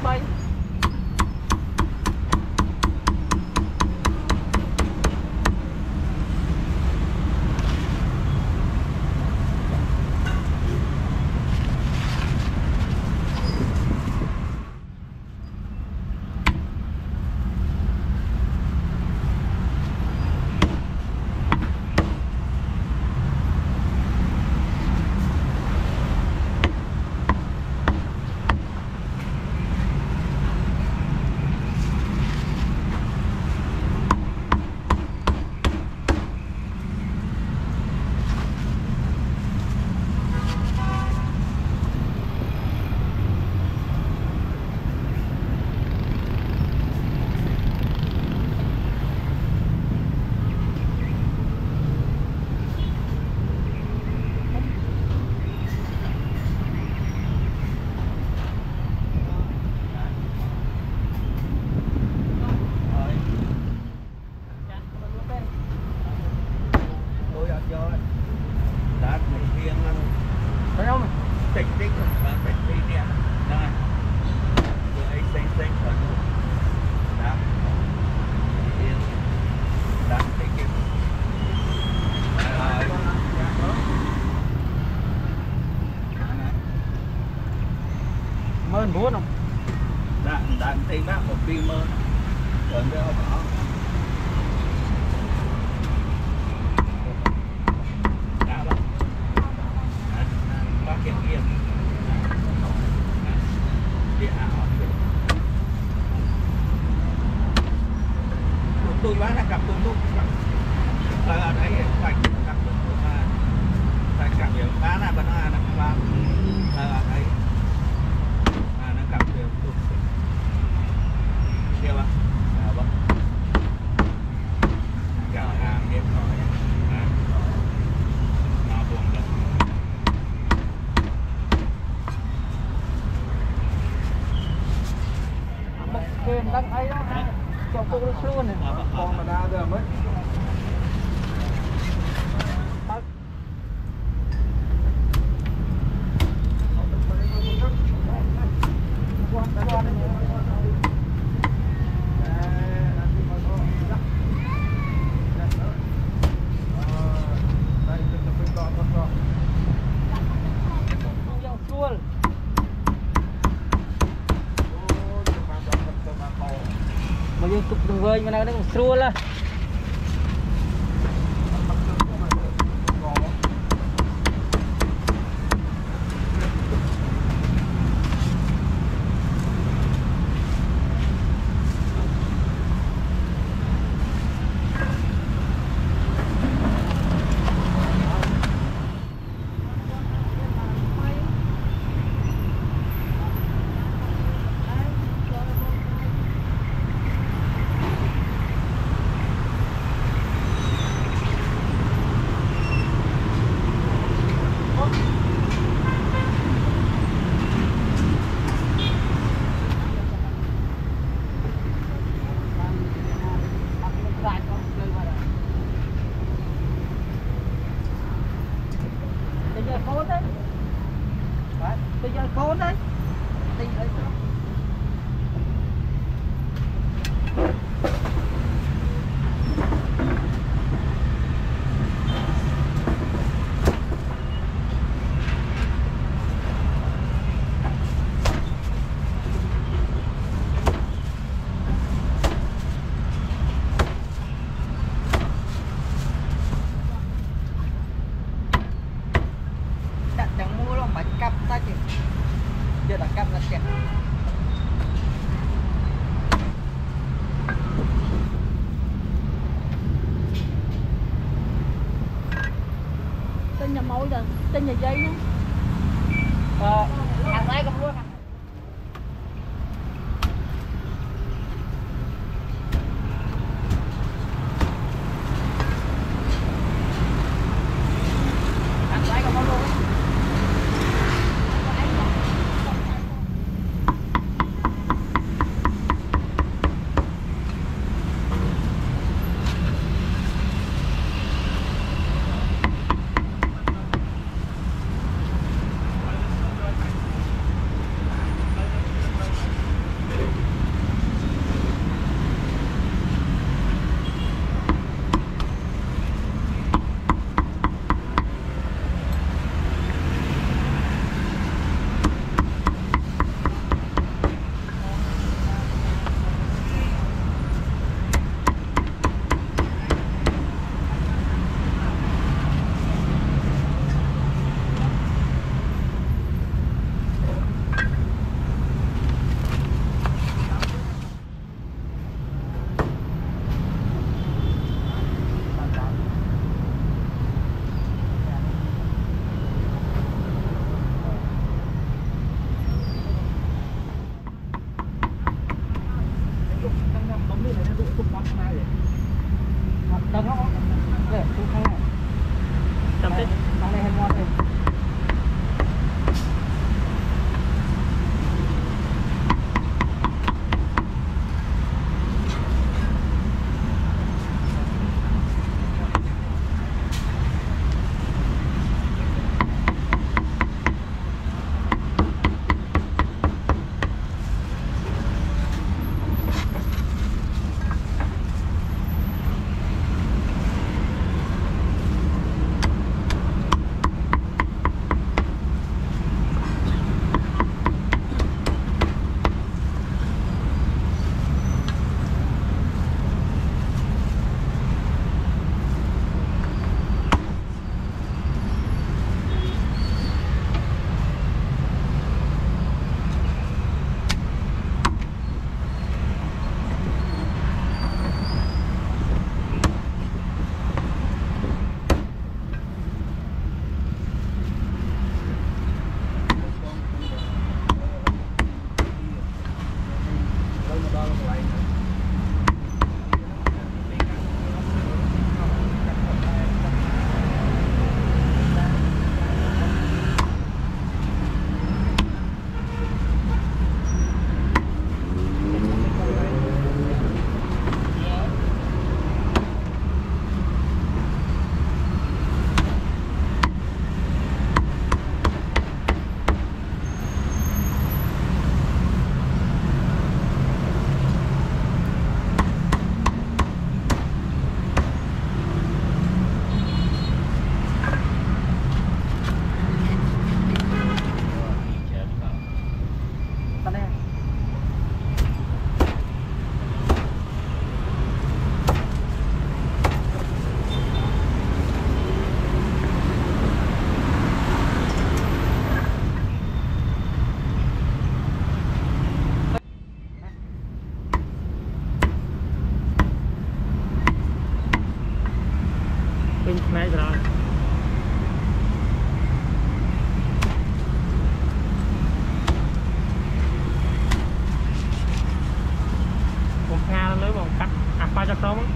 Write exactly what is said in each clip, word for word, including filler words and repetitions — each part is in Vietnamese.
bay. Mơn bốn không? Đã, đã thấy bác một phi mơn. Còn đây không có. Đã bác. Bác kiểm nghiệm. Địa ảo. Tôi bán là cặp tôi lúc. Là ở đấy khoảnh cặp tôi lúc mà. Tại cặp hiểu bán là bán là bán. Là ở đấy. Kèm đăng ấy đó ha, cho cô luôn này. Còn mà ra giờ mới. Mà dương cục đường vơi mà nó cũng xua là khốn đấy, bây giờ khốn đấy, đi đấy. Giờ đã cắm là kẹt. Tên nhà mẫu rồi, tên nhà dây nữa. Ờ, hàng này cũng luôn. tụ tụ bắn này vậy đừng nó để tụ khai này tầm tích này này ngon đây bên Khmer rồi một nga lưới một cắt à pha cho tôm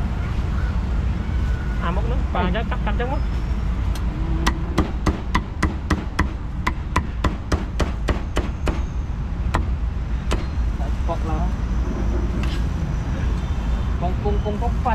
à mốc nước và cho cắt cắt trong mốc bọc là con cung cung có phát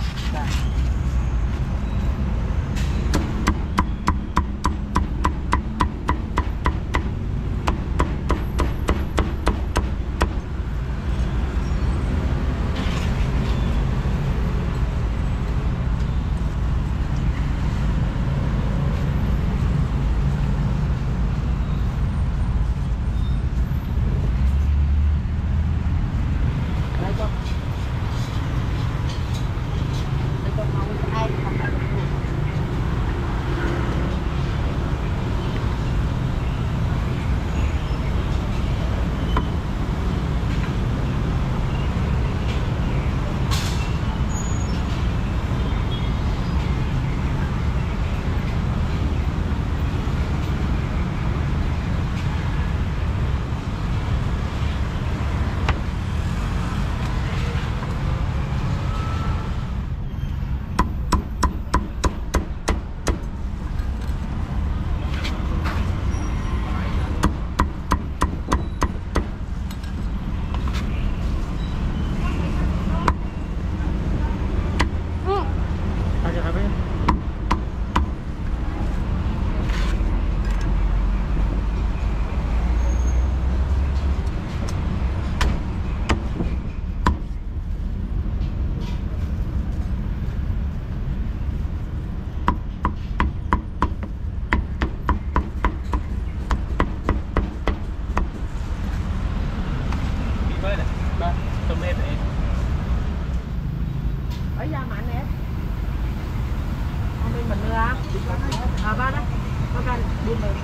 ấy ra mạnh nè không đi mình ra à ba đó có cái buôn mình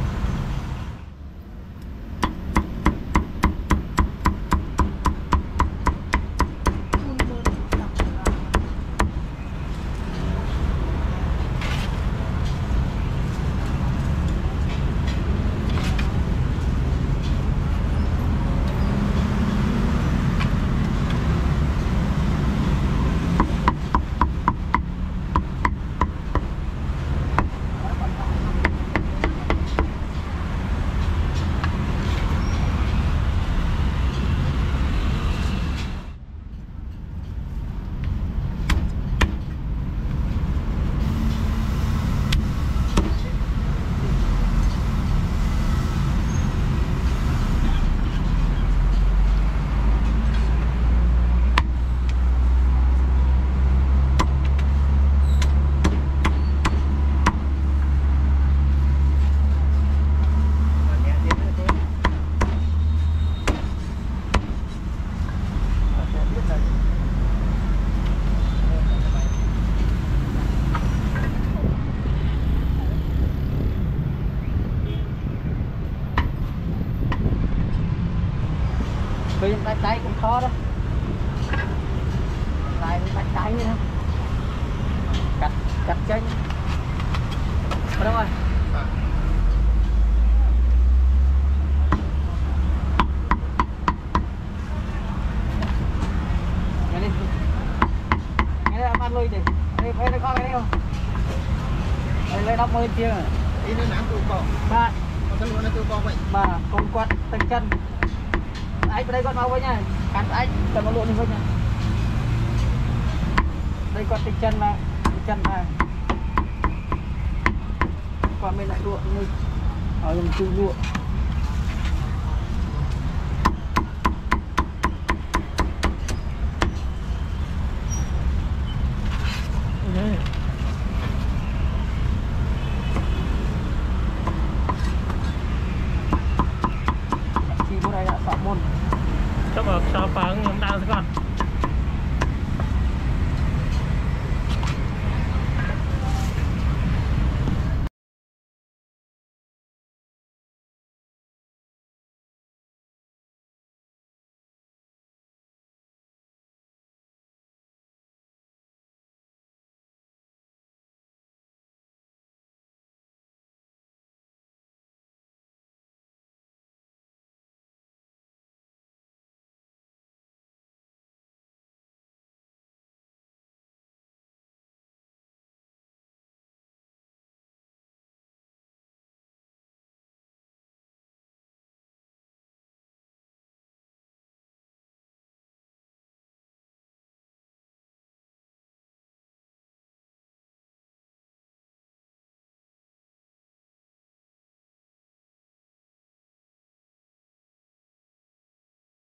đánh tay cũng khó đó. Lại đánh tay nữa. Cắt cắt chân. Ở đâu rồi? À. Nghe đi. Nghe đi, ăn lui đi. Đây, đây có cái này không? Đây lấy đắp mới kia. Đi nơi nắng tụ con. Ba. Còn thân luôn là tụ con vậy. Ba, con quạt tay chân. Anh vào đây con mau với nha. Cắn anh, cần nó lộn đi với nha. Đây con tay chân mà, tay chân mà. Qua bên lại ruộng như ở dùng chung ruộng. Chị bữa nay đã sọ môn. Chắc là sao phá nhóm đang thế con.